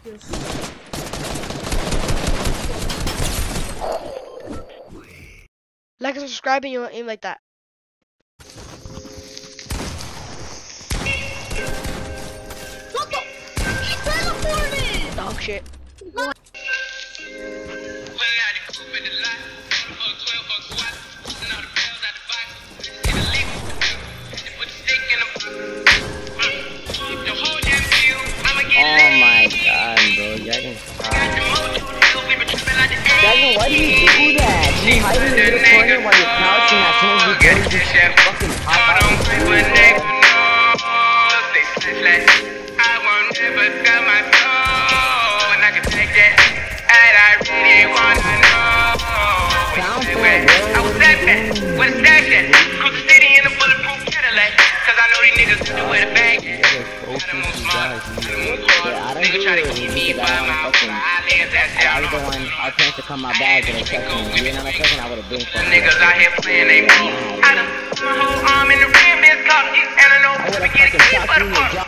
Like and subscribe and you'll aim like that. What the? He teleported! Dog shit. What? Oh my god, bro, Dragon. Dragon, why do you do that? You hide in the corner while you're crouching as soon as you get into shit fucking hot. I won't never cut my toe, and I can take that, and I really wanna know. I was that bad, with a stash at, cruise the city in a bulletproof Cadillac, cause I know these niggas do where the bag at. Nigga try to keep me by my eyelids, that's it. I was the one, I planned to come my bag, and they kept me. You know, my cousin, I would've been for niggas out here playing they move. I done put my whole arm in the rim, it's caught, and I know we get it, but